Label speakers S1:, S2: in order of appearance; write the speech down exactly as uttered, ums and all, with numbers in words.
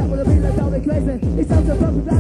S1: with a beat that drives me crazy. It sounds so perfect.